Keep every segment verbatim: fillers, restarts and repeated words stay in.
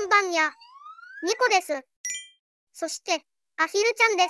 んばんや。ニコです。そして、アヒルちゃんです。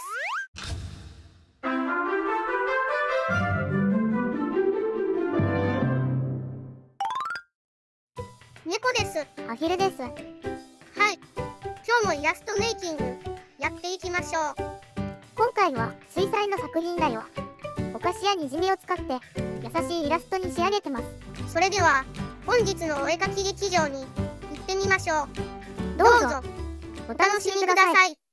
ニコです。 アヒルです。 はい。今日もイラストメイキング、やっていきましょう。 今回は水彩の作品だよ。お菓子やにじみを使って優しいイラストに仕上げてます。 それでは、本日のお絵かき劇場に行ってみましょう。 どうぞお楽しみください。